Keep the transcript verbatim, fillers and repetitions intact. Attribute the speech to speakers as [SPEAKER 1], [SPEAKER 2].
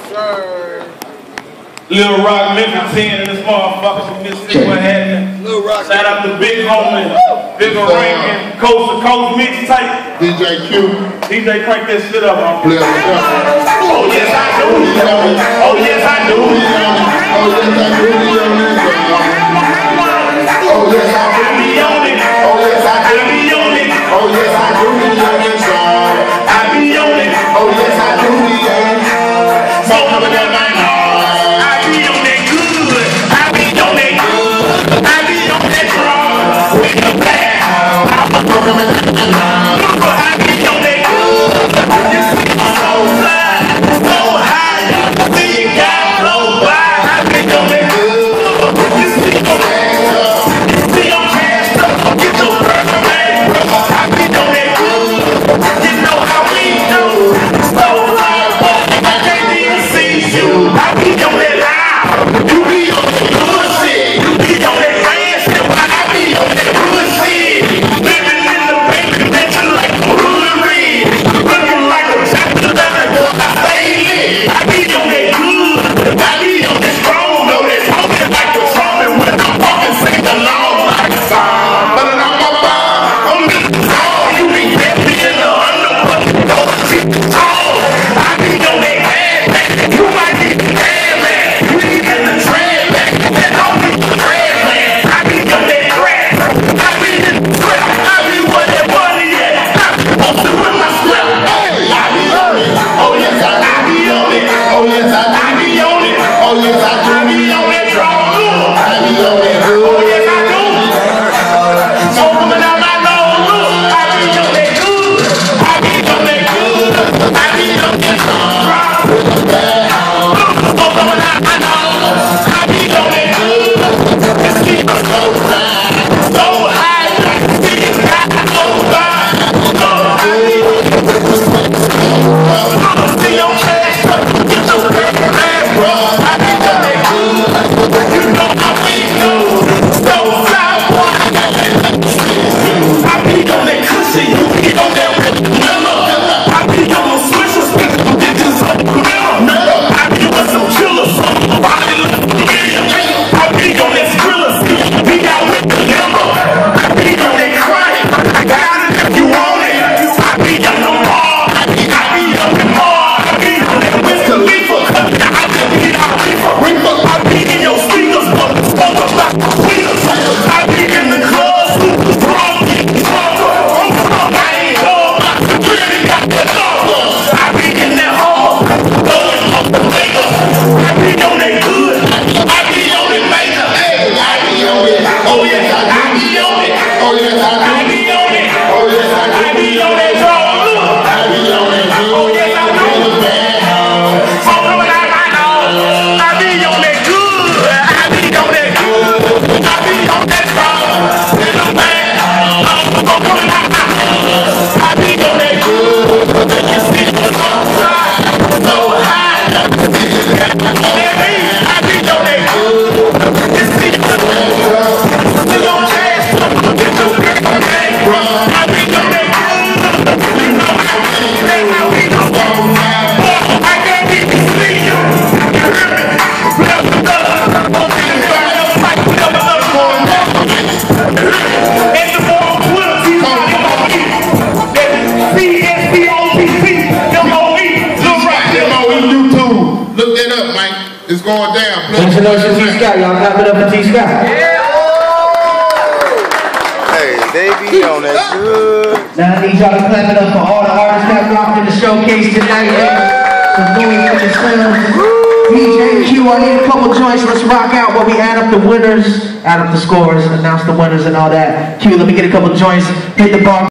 [SPEAKER 1] sir.
[SPEAKER 2] Lil Rock, Memphis ten, and this motherfucker from Mississippi, what happened?
[SPEAKER 1] Lil Rock.
[SPEAKER 2] Shout out to Big Homie, Big Ring, Coast to Coast mixtape.
[SPEAKER 3] D J Q.
[SPEAKER 2] D J crank that shit up, man.
[SPEAKER 3] Play on the drum.
[SPEAKER 2] Oh yes I do. Oh yes I do.
[SPEAKER 3] Oh yes I do. Oh yes I do.
[SPEAKER 2] I be on it.
[SPEAKER 3] Oh yes I
[SPEAKER 2] I
[SPEAKER 3] do.
[SPEAKER 2] be on it.
[SPEAKER 3] Oh yes I do.
[SPEAKER 2] I be on it.
[SPEAKER 3] Oh yes I do.
[SPEAKER 2] Smoke coming down my nose. I be on that good. I be on that good. I be on that drug. With the bad. I be on that good. You see me so fly, so high. See you got low by. I be on that good. You see me you see I'm cashed up. Get your burger man. I be on that good. You know how we do. So fly. I can't even see you. I be on that loud. You be on that bullshit. You be on that grand shit. I be on that bullshit. Living in the bank, bitching like a hood red. Looking like a chapter that I say lit. I be on that good. I be on that strong. Know that talking like a trumpet when I'm walking, sing along like a song. But I'm a bomb. I'm the song. You be happy in the underwood. Don't keep tall. I be on that bad back. You might be bad man. You need in the trend back. That don't be the trend man. I be on that crack. I be in the trap. I be where that money at. I be posted with my slap. I be on it. Oh yes, I, I be on it.
[SPEAKER 3] Oh yes I do.
[SPEAKER 2] I be on it.
[SPEAKER 3] Oh yes I do.
[SPEAKER 2] I be on that draw.
[SPEAKER 3] I be on that
[SPEAKER 2] Oh
[SPEAKER 3] good.
[SPEAKER 2] yes, I do. So coming out my nose, look. I be on that good. I be on that good. I be on that draw. So coming out my nose, I be on that good. This keep us so high, so high. See you got so high. See your cash up, get your girl back, bro. I be on that good. You know how we do. So fly, boy. I be on that cushion, you be on that vanilla. I be on those switches, bitches up vanilla. I be with some killers, body like I be on that thriller, be out with the limo. I be on that crying, I got it if you want it. I be on the mall, I be, I be on the mall. I be on that Wiz Khalifa, I just be out for reefer. I be in your speakers, but smoke about the tweeters. I be in the club, super drunk, drunk. I'm drunk, I ain't dog, my security got the dog. I be in that hall, throwing up the nigga. I be on that good, I be on that major. I be on it, oh yes, I be on it.
[SPEAKER 3] Oh yes I do.
[SPEAKER 2] I be on it,
[SPEAKER 3] Oh yes I do.
[SPEAKER 2] I be on that dog.
[SPEAKER 3] I be on that good.
[SPEAKER 2] Oh yes, I do. So coming out my nose, I be on that good. I be on that good. I be on that dog. In the bag, I'm coming out my nose. I be on that good. You see me so high, so high. I be on that good. You see me so high. You don't cash, get your girl back, bro. I be on that good. You know how we do, how we do. I can't even see you. You hear me? Love the love. Won't be the fire of fight. We have another one. And the ball will be on me. C S P O P C M O E. Look right there.
[SPEAKER 3] M O E YouTube. Look that up, Mike. It's going down.
[SPEAKER 4] Thanks so much to T Scott. Y'all clap it up for T Scott.
[SPEAKER 1] Hey, they be on that good.
[SPEAKER 4] Now I need y'all to clap it up for all the artists that rocked in the showcase tonight. Some noise for the sound. D J Q, I need a couple joints. Let's rock out while we add up the winners, add up the scores, announce the winners and all that. Q, let me get a couple joints. Hit the bar.